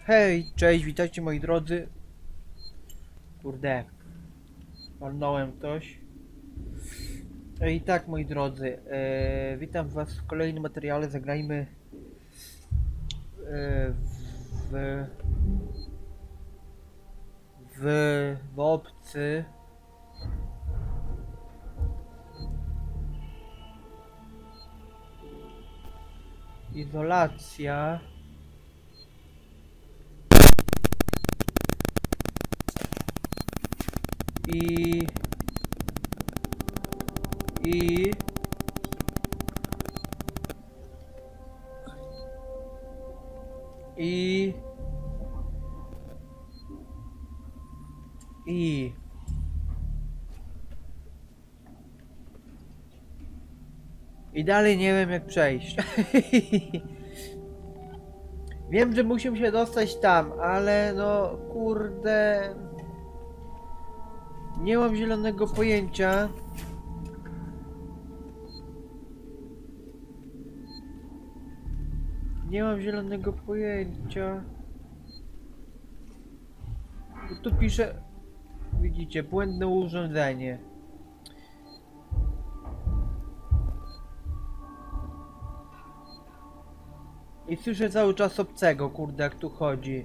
Hej, cześć, witajcie moi drodzy. Kurde, walnąłem coś. I tak, moi drodzy, witam was w kolejnym materiale. Zagrajmy w, w obcy. Izolacja. I i i i i dalej nie wiem jak przejść. Wiem, że musimy się dostać tam, ale no kurde, nie mam zielonego pojęcia. Nie mam zielonego pojęcia. Tu pisze, widzicie, błędne urządzenie. I słyszę cały czas obcego, kurde, jak tu chodzi.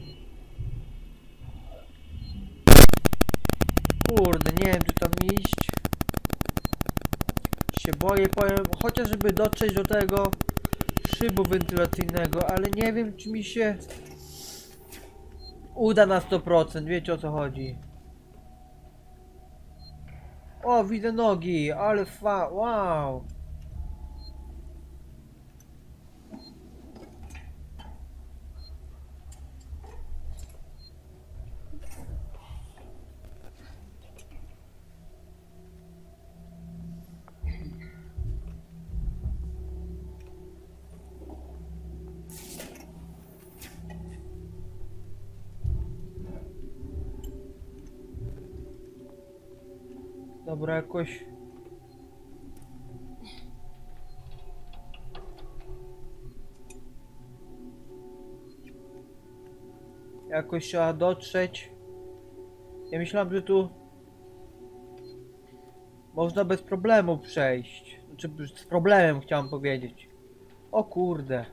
Kurde, nie wiem, czy tam iść. Się boję, powiem, chociaż żeby dotrzeć do tego szybu wentylacyjnego, ale nie wiem, czy mi się uda na 100%, wiecie o co chodzi. O, widzę nogi, ale wow. Dobra, jakoś... Jakoś trzeba dotrzeć. Ja myślałem, że tu można bez problemu przejść. Znaczy z problemem chciałem powiedzieć. O kurde.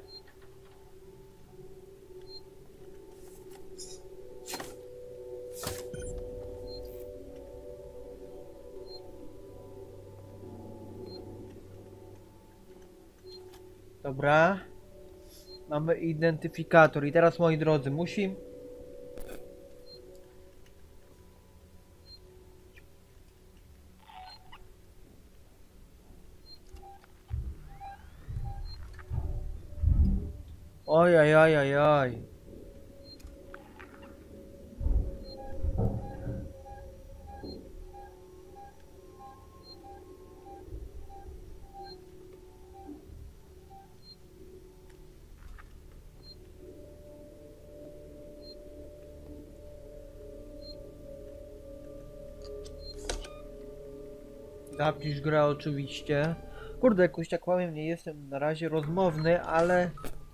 Dobra. Mamy identyfikator i teraz moi drodzy, musi... Oj, oj, oj, oj, oj. Zapisz grę oczywiście. Kurde, jakoś tak powiem, nie jestem na razie rozmowny, ale...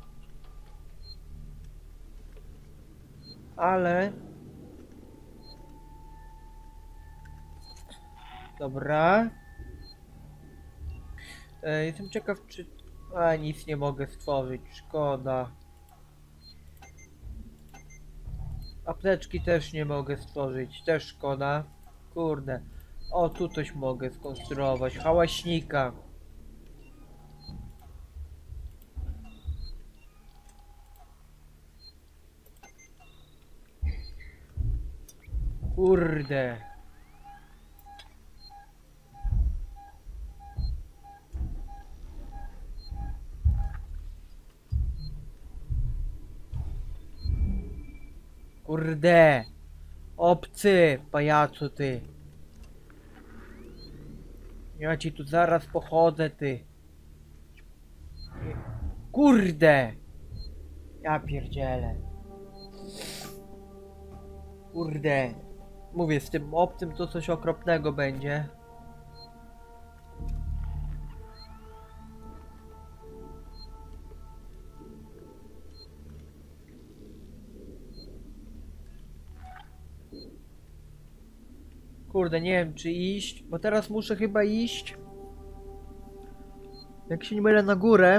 Dobra. Jestem ciekaw, czy... A, nic nie mogę stworzyć, szkoda. Apteczki też nie mogę stworzyć, też szkoda. Kurde. O, tu coś mogę skonstruować. Hałaśnika. Kurde. Kurde. Obcy, pajacu ty. Ja ci tu zaraz pochodzę, ty. Kurde. Ja pierdzielę. Kurde. Mówię, z tym obcym to coś okropnego będzie. Kurde, nie wiem czy iść, bo teraz muszę chyba iść. Jak się nie mylę, na górę.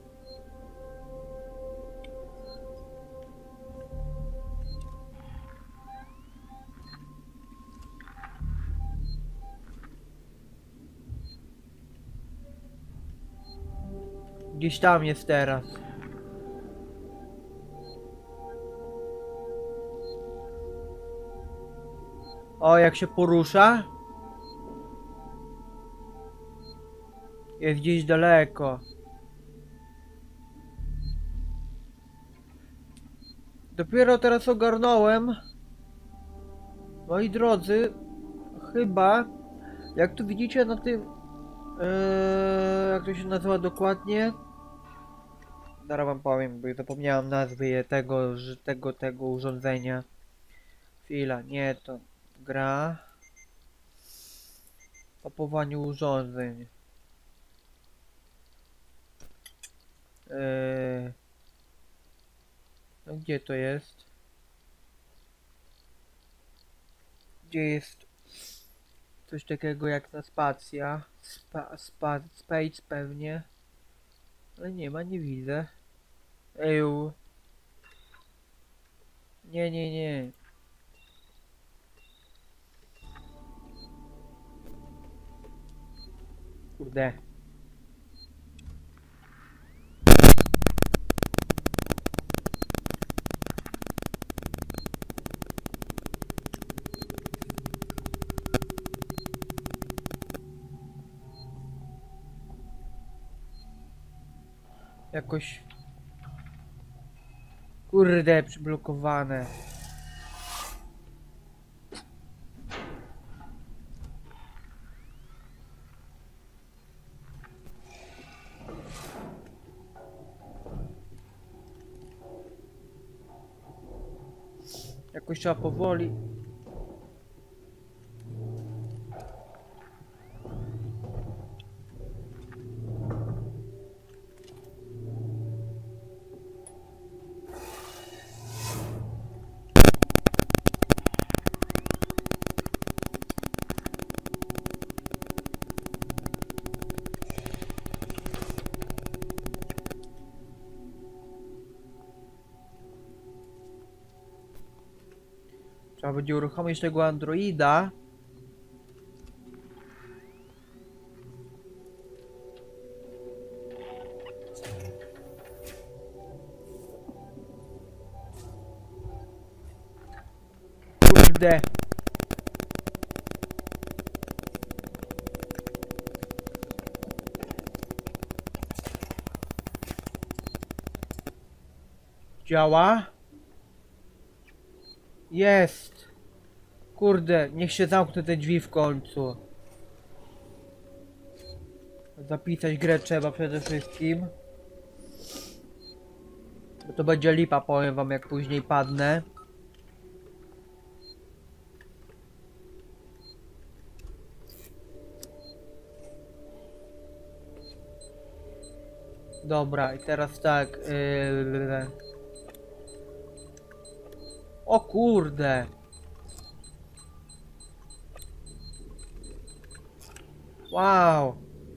Gdzieś tam jest teraz. O, jak się porusza? Jest gdzieś daleko. Dopiero teraz ogarnąłem. Moi drodzy, chyba, jak tu widzicie na tym, jak to się nazywa dokładnie? Zaraz wam powiem, bo zapomniałem nazwy tego urządzenia. Chwila, nie to. Gra. Opakowanie urządzeń. No gdzie to jest? Gdzie jest coś takiego jak na spacja? Space pewnie. Ale nie ma, nie widzę. Eju. Nie, nie, nie. Kurde. Jakoś... Kurde, przyblokowane. Jakoś trzeba powoli. Trzeba będzie uruchomić tego Androida. Kurde. Działa? Jest. Kurde, niech się zamkną te drzwi w końcu. Zapisać grę trzeba przede wszystkim. Bo to będzie lipa, powiem wam, jak później padnę. Dobra, i teraz tak. O kurde. Wow.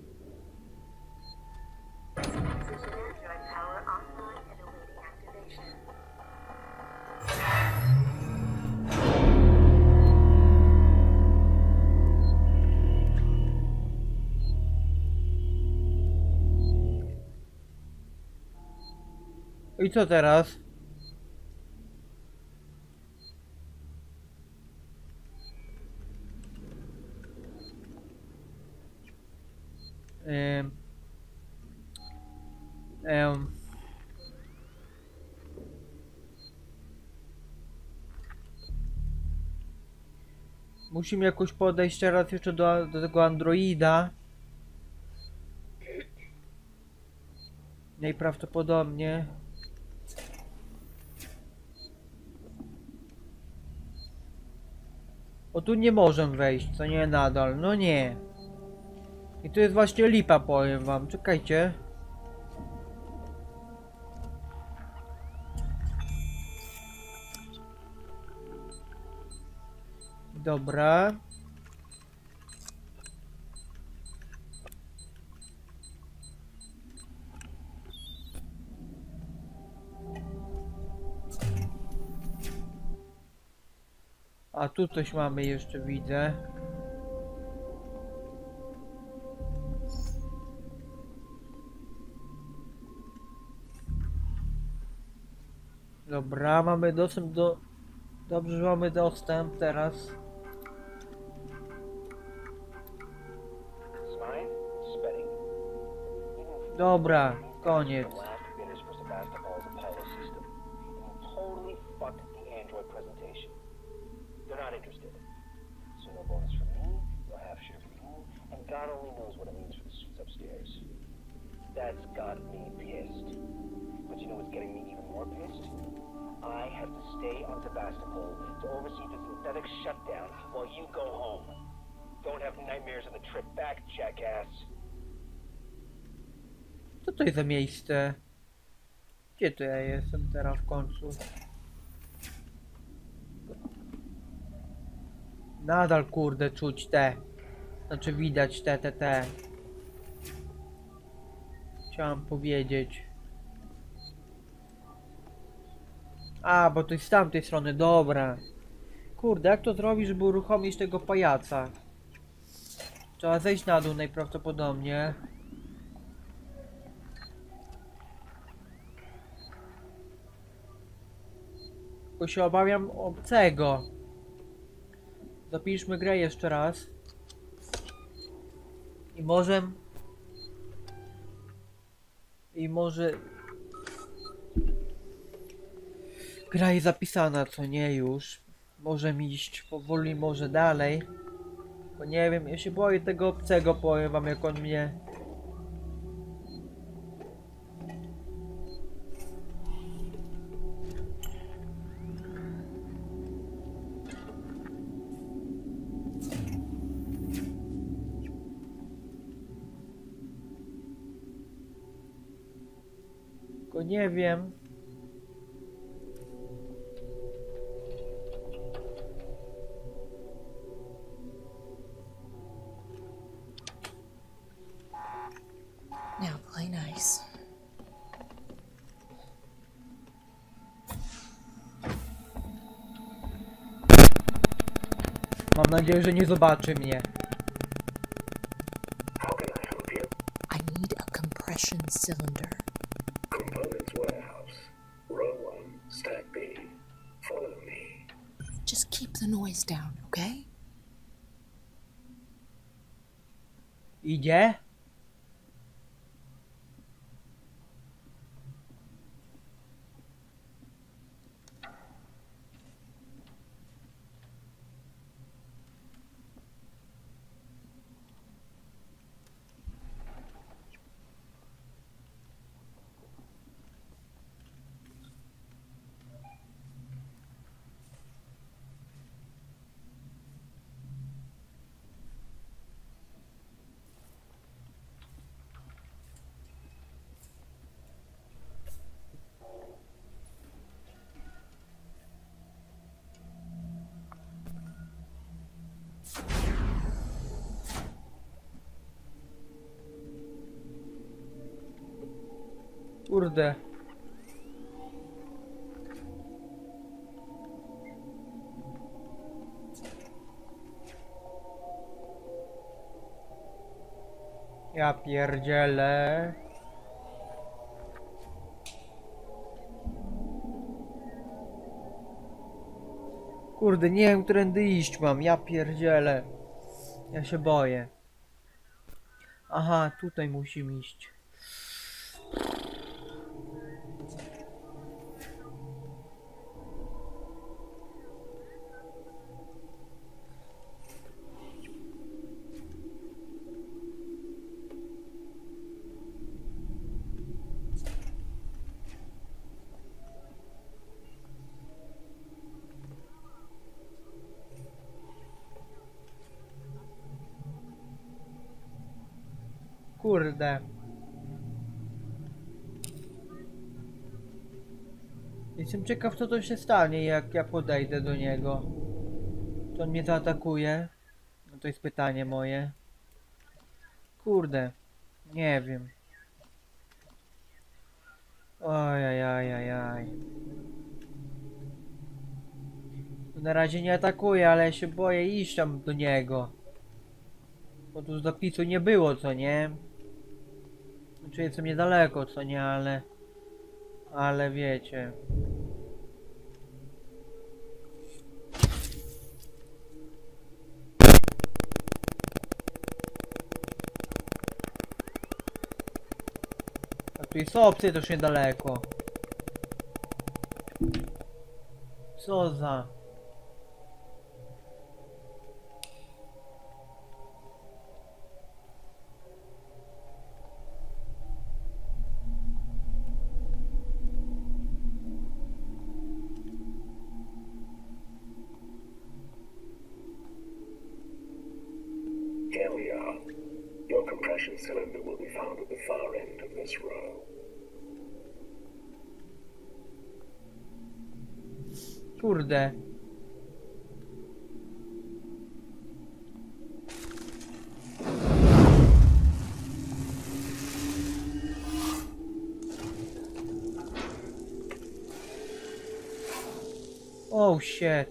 I co teraz? Em, em. Musimy jakoś podejść teraz jeszcze do tego Androida. Najprawdopodobniej. O, tu nie możemy wejść, co nie nadal, no nie. I to jest właśnie lipa, powiem wam, czekajcie. Dobra. A tu coś mamy jeszcze, widzę. Dobra, mamy dostęp do... Dobrze, że mamy dostęp teraz. Dobra, koniec. God only knows what it means for the suits upstairs. That's got me pissed. But you know what's getting me even more pissed? I have to stay on Sebastopol to oversee the synthetic shutdown while you go home. Don't have nightmares on the trip back, jackass. Co to jest za miejsce? Gdzie to ja jestem teraz w końcu? Nadal kurde czuć te. Znaczy widać te. Chciałem powiedzieć. A, bo to jest z tamtej strony, dobra. Kurde, jak to zrobić, żeby uruchomić tego pajaca? Trzeba zejść na dół najprawdopodobniej. Bo się obawiam obcego. Zapiszmy grę jeszcze raz. I może... Gra jest zapisana, co nie już. Możemy iść powoli, może dalej. Bo nie wiem, ja się boję tego obcego, powiem wam, jak on mnie... Tylko nie wiem. Now play nice. Mam nadzieję, że nie zobaczy mnie. How can I help you? I need a compression cylinder. Components warehouse. Row 1, stack B. Follow me. Just keep the noise down, okay? Idzie? Kurde. Ja pierdzielę. Kurde, nie wiem, którędy iść mam. Ja pierdzielę. Ja się boję. Aha, tutaj musimy iść. Kurde. Jestem ciekaw, co to się stanie, jak ja podejdę do niego. Czy on mnie zaatakuje? No to jest pytanie moje. Kurde. Nie wiem. Ojajajajaj. Na razie nie atakuje, ale ja się boję iść tam do niego. Bo tu zapisu nie było, co nie? Znaczy jestem niedaleko, co nie, ale... Ale wiecie... A tu jest opcja też niedaleko. Co za... Here we are. Your compression cylinder will be found at the far end of this row. Kurde. Oh shit.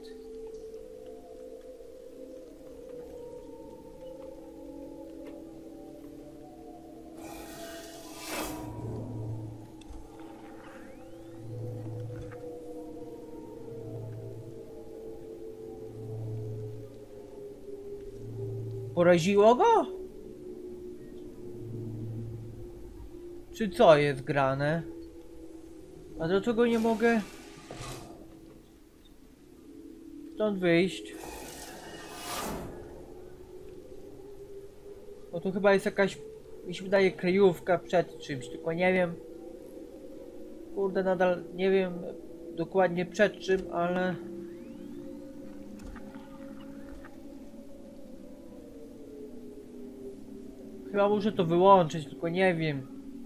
Poraziło go? Czy co jest grane? A dlaczego nie mogę stąd wyjść? Bo to chyba jest jakaś, mi się wydaje, kryjówka przed czymś, tylko nie wiem. Kurde, nadal nie wiem dokładnie przed czym, ale... Chyba muszę to wyłączyć, tylko nie wiem.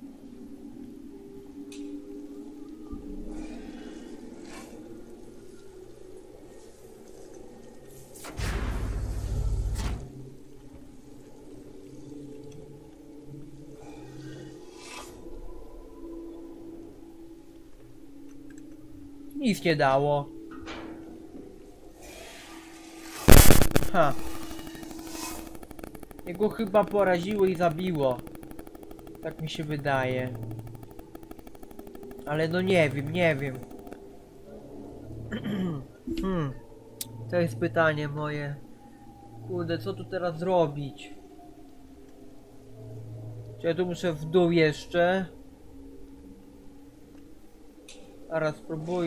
Nic nie dało. Ha. Jego chyba poraziło i zabiło. Tak mi się wydaje. Ale no nie wiem, nie wiem. To jest pytanie moje. Kurde, co tu teraz zrobić? Czy ja tu muszę w dół jeszcze? Zaraz spróbuj.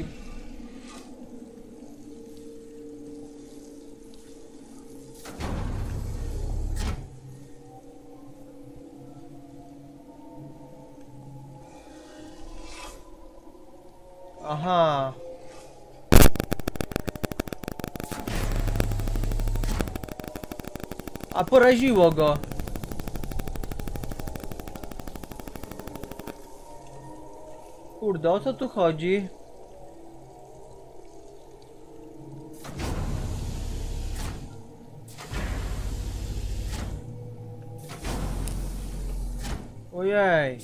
Aha. A poraziło go. Kurde, o co tu chodzi? Ojej.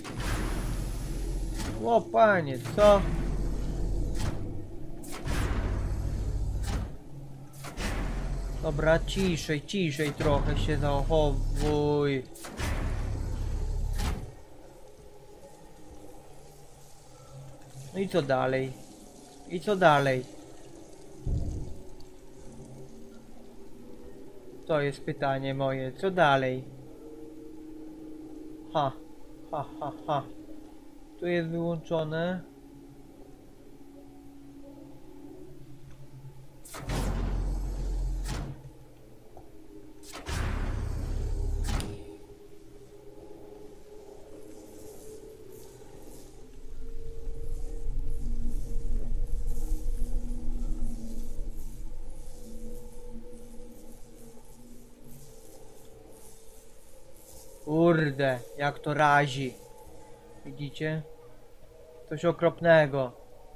O panie, co? Dobra, ciszej, ciszej trochę się zachowuj. No i co dalej? I co dalej? To jest pytanie moje. Co dalej? Ha, ha, ha, ha. Tu jest wyłączone. Kurde, jak to razi. Widzicie? Coś okropnego.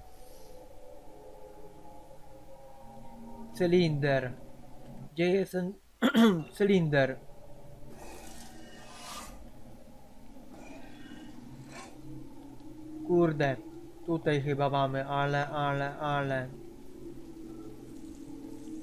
Cylinder. Gdzie jest ten cylinder? Kurde. Tutaj chyba mamy, ale.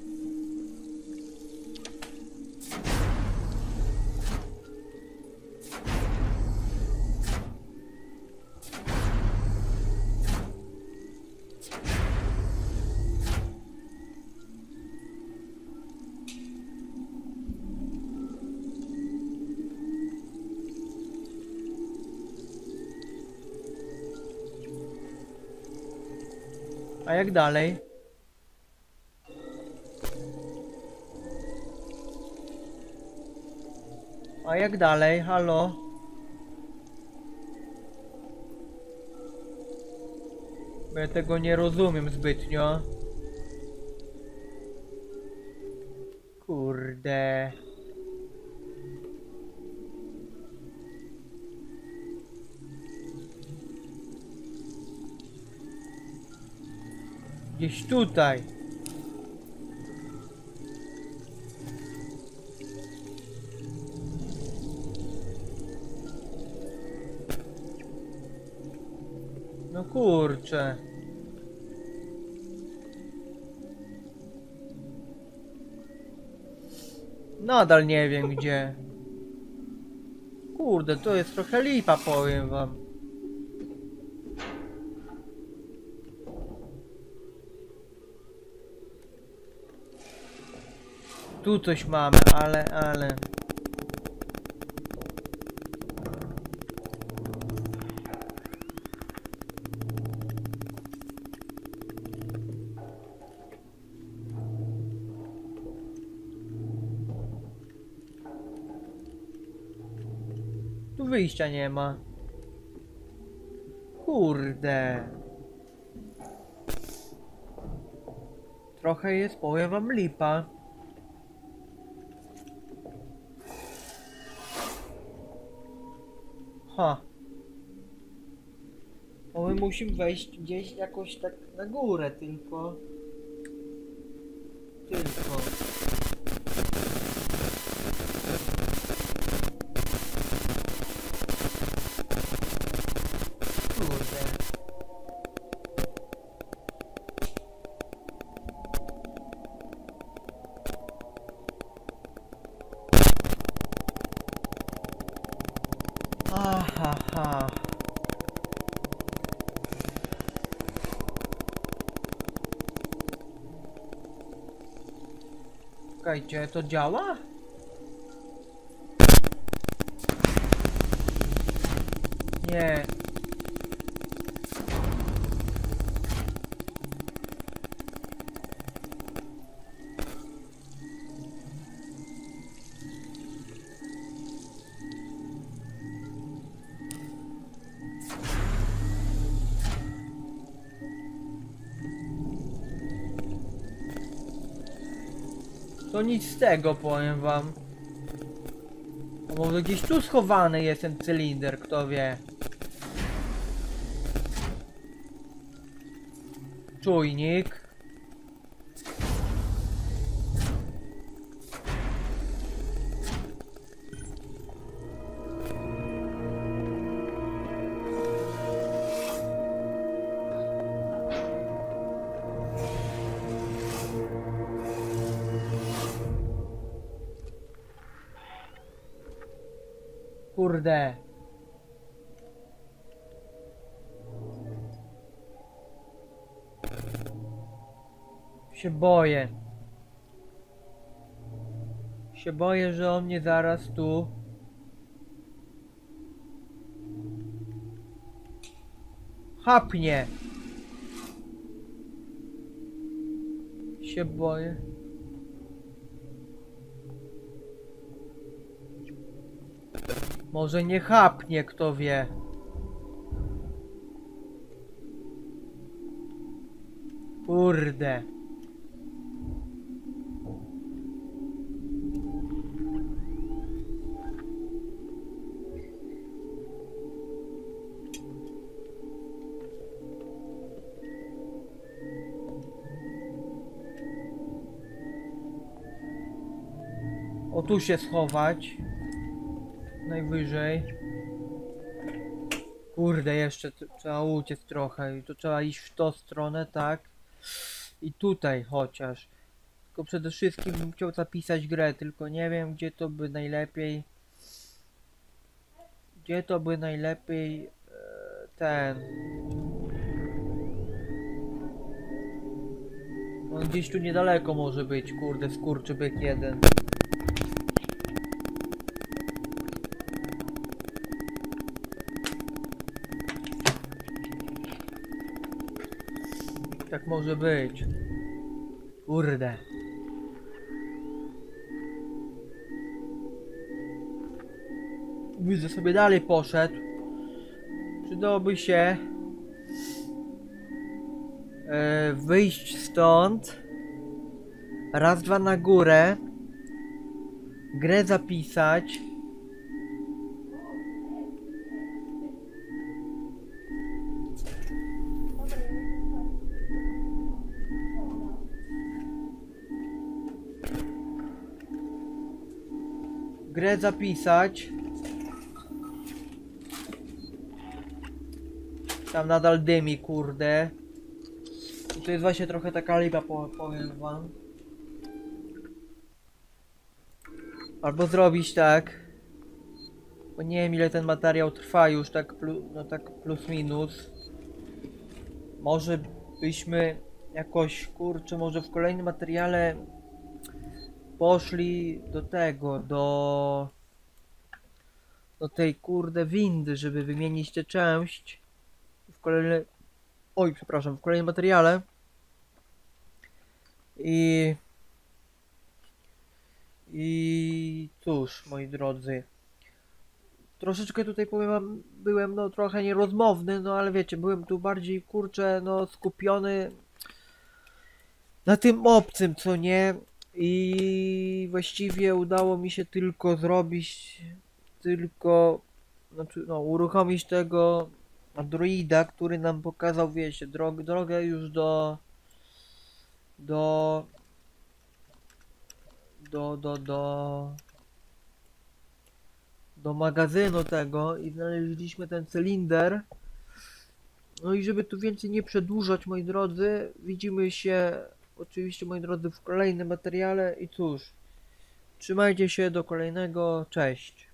A jak dalej? A jak dalej? Halo? Bo ja tego nie rozumiem zbytnio. Kurde. Gdzieś tutaj. No kurczę. Nadal nie wiem gdzie. Kurde, to jest trochę lipa, powiem wam. Tu coś mamy, ale... Tu wyjścia nie ma. Kurde. Trochę jest, powiem wam, lipa. Ha. Bo my musimy wejść gdzieś jakoś tak na górę tylko. Kurde. Aha. Czekajcie, to działa? Nie. To nic z tego, powiem wam. A może gdzieś tu schowany jest ten cylinder, kto wie. Czujnik. Kurde. Się boję. Się boję, że on mnie zaraz tu... chapnie. Się boję. Może nie chapnie, kto wie. Kurde. O, tu się schować. Najwyżej. Kurde, jeszcze trzeba uciec trochę i to trzeba iść w tą stronę, tak? I tutaj chociaż. Tylko przede wszystkim bym chciał zapisać grę, tylko nie wiem gdzie to by najlepiej. Gdzie to by najlepiej ten. On gdzieś tu niedaleko może być, kurde, skurczybyk jeden. tak może być? Kurde. Widzę, sobie dalej poszedł. Przydałoby się wyjść stąd. Raz, dwa na górę. Grę zapisać. Grę zapisać. Tam nadal dymi, kurde. I to jest właśnie trochę taka lipa, powiem wam. Albo zrobić tak. Bo nie wiem ile ten materiał trwa już, tak, no tak plus minus. Może byśmy jakoś, kurczę, może w kolejnym materiale poszli do tego, do tej kurde windy, żeby wymienić tę część w kolejnym, oj przepraszam, w kolejnym materiale. I cóż, moi drodzy, troszeczkę tutaj powiem wam, byłem no trochę nierozmowny, no ale wiecie, byłem tu bardziej, kurczę, no skupiony na tym obcym, co nie? I właściwie udało mi się tylko zrobić, znaczy no uruchomić tego androida, który nam pokazał, wiecie, drogę już do magazynu tego i znaleźliśmy ten cylinder. No i żeby tu więcej nie przedłużać, moi drodzy, widzimy się oczywiście, moi drodzy, w kolejnym materiale i cóż, trzymajcie się do kolejnego, cześć.